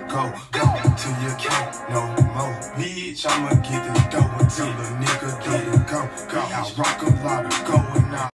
go, till you can't no more. Bitch, I'ma get the dough until a nigga get it, go. I rock a lot of going out.